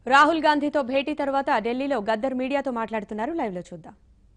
రాహుల్ గాంధీతో భేటీ తర్వాత ఢిల్లీలో గద్దర్ మీడియాతో మాట్లాడుతున్నారు. లైవ్ లో చూద్దాం.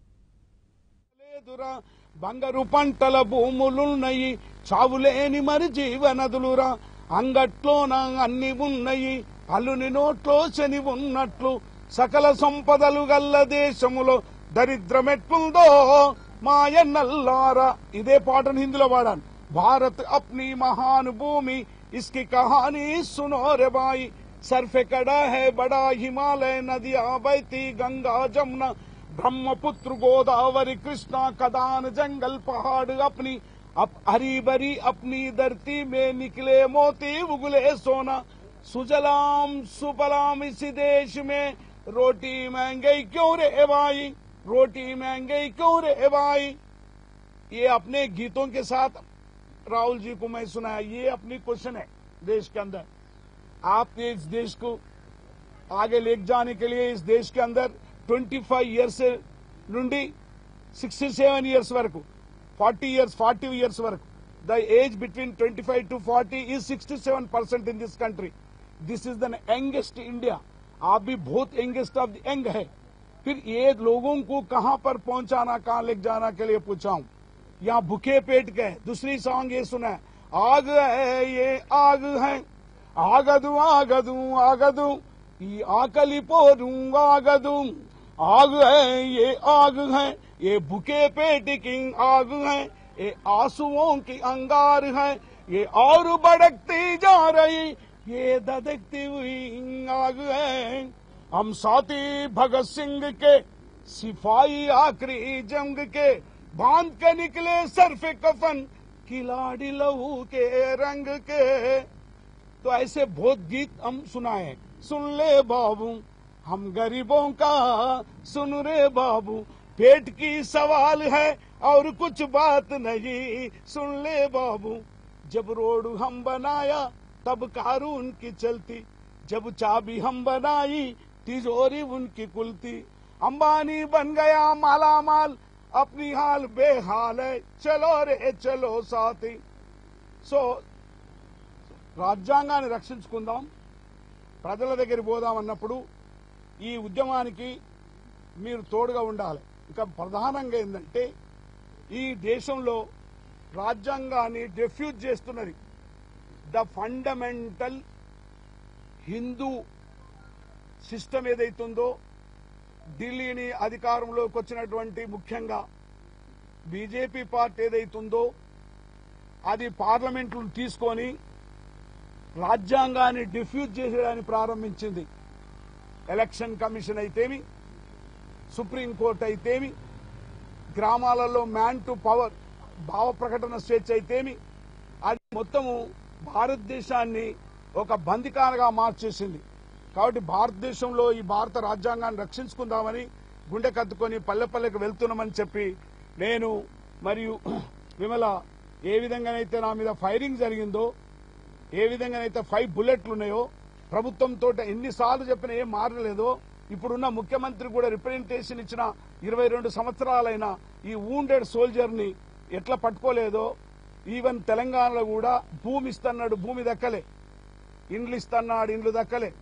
బంగారు పంటల భూములున్నాయి, చావులేని మరి జీవనదులురా, అంగట్లోన అన్ని ఉన్నాయి, అల్లుని నోట్లో శని ఉన్నట్లు, సకల సంపదలు గల్ల దేశములో దరిద్రమెట్లుందో మాయన్నల్లారా. ఇదే పాటను హిందీలో పాడాను. భారత్ అప్నీ మహాన్ భూమి, ఇస్కి కహానీ సునో రే బాయి, सर्फे कड़ा है बड़ा हिमालय, नदियां बहती गंगा जमुना ब्रह्मपुत्र गोदावरी कृष्णा, कदान जंगल पहाड़ अपनी हरी भरी अपनी धरती में निकले मोती उगले सोना, सुजलाम सुफलाम इसी देश में रोटी महंगी क्यों रे भाई, रोटी महंगी क्यों रे भाई। ये अपने गीतों के साथ राहुल जी को मैं सुनाया। ये अपनी क्वेश्चन है देश के अंदर। आप इस देश को आगे ले जाने के लिए इस देश के अंदर 25 इयर्स से నుండి 67 इयर्स వరకు 40 इयर्स వరకు the age between 25 to 40 is 67% in this country. This is the youngest India. आप भी बहुत youngest of the young है। फिर ये लोगों को कहां पर पहुंचाना, कहां ले जाना के लिए पूछा हूं। यहाँ भूखे पेट के दूसरी सॉन्ग ये सुना है, आग है ये आग है, ఆగదు ఆగదు ఆగదు ఈ ఆకలి పోరు ఆగదు, आग है ये आग है, ये भूखे पेट की आग है, ये आंसुओं की अंगार है, ये और भड़कती जा रही ये धधकती हुई आग है। हम साथी भगत सिंह के सिपाही आखिरी जंग के, बांध के निकले सरफे कफन खिलाड़ी लहू के रंग के। तो ऐसे बहुत गीत हम सुनाए। सुन ले बाबू हम गरीबों का, सुन रे बाबू पेट की सवाल है और कुछ बात नहीं, सुन ले बाबू जब रोड हम बनाया तब कार उनकी चलती, जब चाबी हम बनाई तिजोरी उनकी खुलती, अंबानी बन गया माला माल अपनी हाल बेहाल है, चलो रे चलो साथी। सो రాజ్యాంగాన్ని రక్షించుకుందాం, ప్రజల దగ్గరికి పోదామన్నప్పుడు ఈ ఉద్యమానికి మీరు తోడుగా ఉండాలి. ఇంకా ప్రధానంగా ఏంటంటే ఈ దేశంలో రాజ్యాంగాన్ని డిఫ్యూజ్ చేస్తున్నది ద ఫండమెంటల్ హిందూ సిస్టమ్ ఏదైతుందో, ఢిల్లీని అధికారంలోకి వచ్చినటువంటి ముఖ్యంగా బీజేపీ పార్టీ ఏదైతుందో అది పార్లమెంట్లు తీసుకొని రాజ్యాంగాన్ని డిఫ్యూజ్ చేసేయడానికి ప్రారంభించింది. ఎలక్షన్ కమిషన్ అయితేమి, సుప్రీంకోర్టు అయితేమి, గ్రామాలలో మ్యాన్ టు పవర్ భావ ప్రకటన స్వేచ్ఛ అయితేమి, అది మొత్తము భారతదేశాన్ని ఒక బందికానగా మార్చేసింది. కాబట్టి భారతదేశంలో ఈ భారత రాజ్యాంగాన్ని రక్షించుకుందామని గుండె కత్తుకొని పల్లె పల్లెకు వెళ్తున్నామని చెప్పి నేను మరియు విమల ఏ విధంగానైతే నా మీద ఫైరింగ్ జరిగిందో, ఏ విధంగానైతే 5 బుల్లెట్లు ఉన్నాయో, ప్రభుత్వంతో ఎన్నిసార్లు చెప్పినా ఏం మారలేదో, ఇప్పుడున్న ముఖ్యమంత్రి కూడా రిప్రజెంటేషన్ ఇచ్చిన 22 సంవత్సరాలైన ఈ వూండెడ్ సోల్జర్ ని ఎట్లా పట్టుకోలేదో, ఈవెన్ తెలంగాణలో కూడా భూమి ఇస్తున్నాడు, భూమి దక్కలే, ఇండ్లు ఇస్తున్నాడు, ఇండ్లు దక్కలే,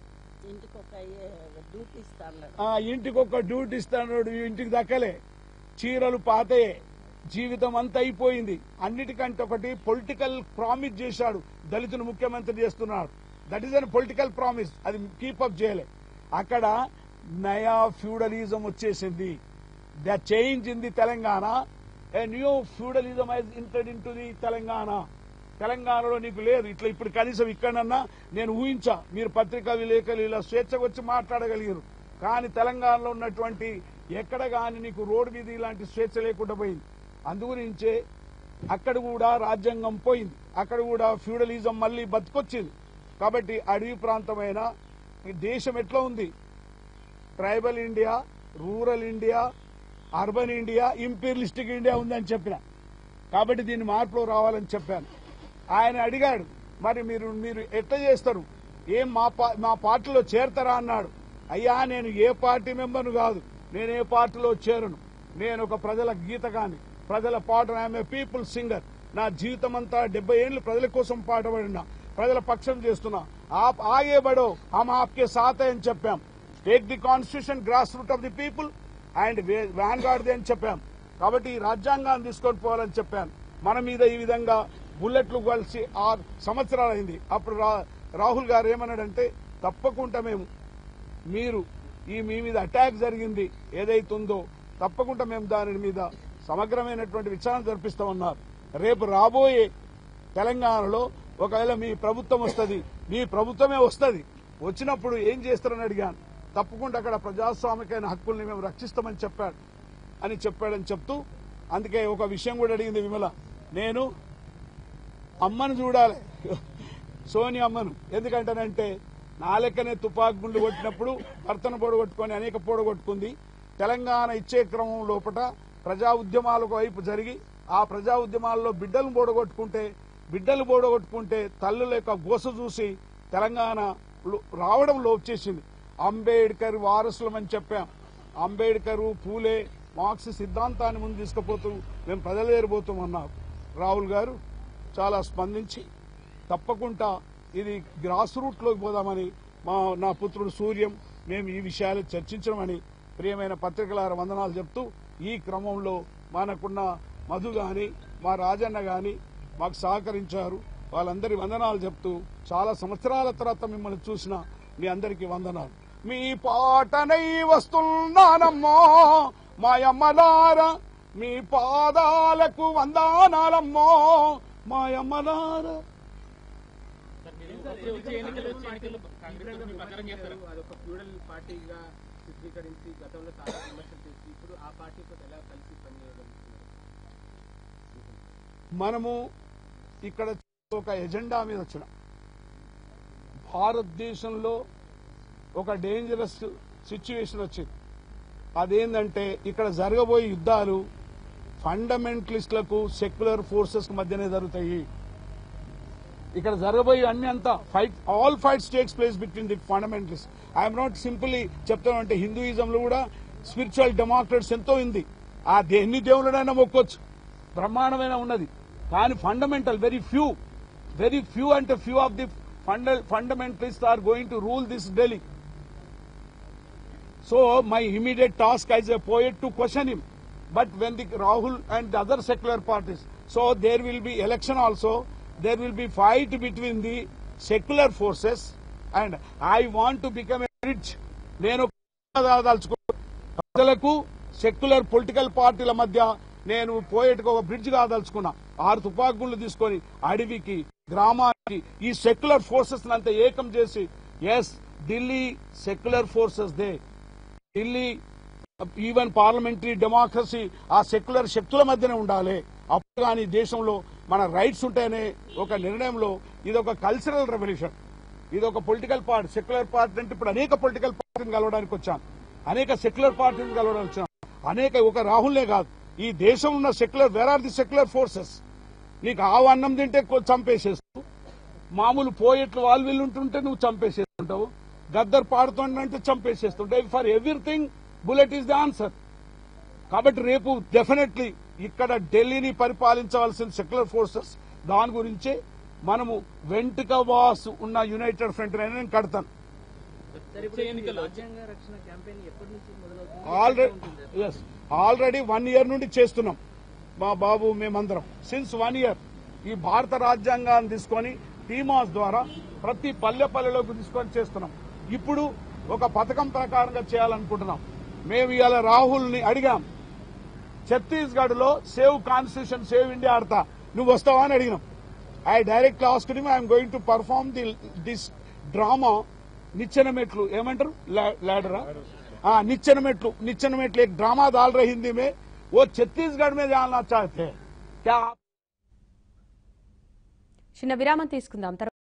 ఇంటికొక డ్యూటీ ఇస్తున్నాడు, ఇంటికి దక్కలే, చీరలు పాతయే, జీవితం అంతా అయిపోయింది. అన్నిటికంటే ఒకటి పొలిటికల్ ప్రామిస్ చేశాడు, దళితులు ముఖ్యమంత్రి చేస్తున్నాడు. That is an political promise, అది కీపప్ చేయలే. అక్కడ నయా ఫ్యూడలిజం వచ్చేసింది. The change in the Telangana, a new feudalism has entered into the Telangana. తెలంగాణలో నీకు లేదు ఇట్లా. ఇప్పుడు కనీసం ఇక్కడన్నా నేను ఊహించా, మీరు పత్రికా విలేకరులు ఇలా స్వేచ్ఛగా వచ్చి మాట్లాడగలిగారు. కానీ తెలంగాణలో ఉన్నటువంటి ఎక్కడ గాని నీకు రోడ్డు మీద ఇలాంటి స్వేచ్ఛ లేకుండా పోయింది. అందుగురించే అక్కడ కూడా రాజ్యాంగం పోయింది, అక్కడ కూడా ఫ్యూడలిజం మళ్లీ బతికొచ్చింది. కాబట్టి అడవి ప్రాంతమైన ఈ దేశం ఎట్లా ఉంది, tribal India, rural India, urban India, imperialistic India ఉందని చెప్పిన. కాబట్టి దీన్ని మార్పులో రావాలని చెప్పాను. ఆయన అడిగాడు, మరి మీరు ఎట్లా చేస్తారు, ఏం మా పార్టీలో చేరతారా అన్నాడు. అయ్యా నేను ఏ పార్టీ మెంబర్ను కాదు, నేను ఏ పార్టీలో చేరను, నేను ఒక ప్రజల గీతగాని, ప్రజల పాట, ఐఎమ్ ఏ పీపుల్ సింగర్. నా జీవితం అంతా 70 ఏళ్లు ప్రజల కోసం పాటపడినా, ప్రజల పక్షం చేస్తున్నా. ఆప్ ఆగే బడో హమ్ ఆప్కే సాత్ అని చెప్పాం. Take the constitution grass root of the people and vanguard అని చెప్పాం. కాబట్టి ఈ రాజ్యాంగాన్ని తీసుకొని పోవాలని చెప్పాను. మన మీద ఈ విధంగా బుల్లెట్లు కలిసి 6 సంవత్సరాలు అయింది. అప్పుడు రాహుల్ గారు ఏమన్నాడంటే, తప్పకుండా మేము మీరు మీ మీద అటాక్ జరిగింది ఏదైతుందో తప్పకుండా మేము దాని మీద సమగ్రమైనటువంటి విచారణ జరిపిస్తామన్నారు. రేపు రాబోయే తెలంగాణలో ఒకవేళ మీ ప్రభుత్వం వస్తుంది, మీ ప్రభుత్వమే వస్తుంది, వచ్చినప్పుడు ఏం చేస్తారని అడిగాను. తప్పకుండా అక్కడ ప్రజాస్వామికమైన హక్కుల్ని మేము రక్షిస్తామని చెప్పాడని చెప్తూ, అందుకే ఒక విషయం కూడా అడిగింది విమల, నేను అమ్మను చూడాలి సోనియా అమ్మను. ఎందుకంటానంటే నా లెక్కనే తుపాకు గుండు కొట్టినప్పుడు భర్తను పొడగొట్టుకొని అనేక పొడగొట్టుకుంది. తెలంగాణ ఇచ్చే క్రమం లోపల ప్రజా ఉద్యమాలకు వైపు జరిగి ఆ ప్రజా ఉద్యమాల్లో బిడ్డలు పోడగొట్టుకుంటే తల్లుల యొక్క గోస చూసి తెలంగాణ రావడంలో వచ్చేసింది. అంబేద్కర్ వారసులమని చెప్పాం. అంబేద్కర్, పూలే, మార్క్స్ సిద్ధాంతాన్ని ముందు తీసుకుపోతూ మేము ప్రజలు ఏరిపోతామన్నారు. రాహుల్ గారు చాలా స్పందించి తప్పకుండా ఇది గ్రాస్ రూట్ లోకి పోదామని నా పుత్రుడు సూర్యం మేము ఈ విషయాలు చర్చించమని ప్రియమైన పత్రికల వందనాలు చెప్తూ, ఈ క్రమంలో మనకున్న మధు గాని మా రాజన్న గాని మాకు సహకరించారు. వాళ్ళందరి వందనాలు చెప్తూ, చాలా సంవత్సరాల తర్వాత మిమ్మల్ని చూసిన మీ అందరికీ వందనాలు. మీ పాటనై వస్తున్నానమ్మో మాయమ్మలారా, మీ పాదాలకు వందనాలమ్మో మాయమ్మలారా. మనము ఇక్కడ ఒక ఎజెండా మీద వచ్చిన భారతదేశంలో ఒక డేంజరస్ సిచ్యువేషన్ వచ్చింది. అదేంటంటే ఇక్కడ జరగబోయే యుద్ధాలు ఫండమెంటలిస్టులకు సెక్యులర్ ఫోర్సెస్ మధ్యనే జరుగుతాయి. ఇక్కడ జరగబోయే అన్ని అంతా all fights takes place between the fundamentalist. I'm not simply చెప్తానంటే హిందూయిజంలో కూడా స్పిరిచువల్ డెమోక్రట్స్ ఎంతో ఉంది. ఎన్ని దేవుళ్ళనైనా మొక్కొచ్చు, బ్రహ్మాండమైన ఉన్నది. కానీ ఫండమెంటల్ వెరీ ఫ్యూ అంటే few of the fundamentalists are going to rule this Delhi. So my immediate task as a poet to question him. But when the Rahul and the other secular parties, so there will be election also, there will be fight between the secular forces, and I want to become a bridge. నేను ప్రజలకు secular political పార్టీల మధ్య నేను పోయేట్టుగా ఒక bridge కాదలుచుకున్నా. 6 తుపాకులు తీసుకొని అడవికి, గ్రామానికి ఈ సెక్యులర్ ఫోర్సెస్ అంతా ఏకం చేసి, yes Delhi secular forces Delhi even parliamentary democracy ఆ సెక్యులర్ శక్తుల మధ్యనే ఉండాలి. అప్పుడు కానీ దేశంలో మన రైట్స్ ఉంటాయనే ఒక నిర్ణయంలో ఇది ఒక కల్చరల్ రెవల్యూషన్. ఇది ఒక పొలిటికల్ పార్టీ, సెక్యులర్ పార్టీ అంటే ఇప్పుడు అనేక పొలిటికల్ పార్టీని కలవడానికి వచ్చాను, అనేక సెక్యులర్ పార్టీని కలవడానికి వచ్చాను, అనేక ఒక రాహుల్నే కాదు ఈ దేశంలో ఉన్న secular where are the secular forces. నీకు అన్నం తింటే చంపేసేస్తావు, మామూలు పోయేట్లు వాళ్ళు వీళ్ళు ఉంటుంటే నువ్వు చంపేసేస్తుంటావు, గద్దర్ పాడుతుంటే చంపేసేస్తుంటావు. For everything bullet is the answer. కాబట్టి రేపు డెఫినెట్లీ ఇక్కడ ఢిల్లీని పరిపాలించవలసిన సెక్యులర్ ఫోర్సెస్ దాని గురించే మనము వెంటుక వాస్ ఉన్న యునైటెడ్ ఫ్రంట్ నేను కడతాను. ఆల్రెడీ 1 year నుండి చేస్తున్నాం మా బాబు మేమందరం. సిన్స్ 1 year ఈ భారత రాజ్యాంగాన్ని తీసుకొని టీమాస్ ద్వారా ప్రతి పల్లెలోకి తీసుకొని చేస్తున్నాం. ఇప్పుడు ఒక పథకం ప్రకారంగా చేయాలనుకుంటున్నాం. మేము ఇవాళ రాహుల్ని అడిగాం, ఛత్తీస్గఢ్ లో సేవ్ కాన్స్టిట్యూషన్ సేవ్ ఇండియా ఆడతా, నువ్వు వస్తావా అని అడిగినాం. I direct asked him I'm going to perform this drama నిచ్చెన మెట్లు ఏమంటారు लैडरा निच्चन मेట్లు एक ड्रामा डाल रहे हिंदी में, वो छत्तीसगढ़ में जानना चाहते हैं क्या. చిన్న విరామం తీసుకుందాం.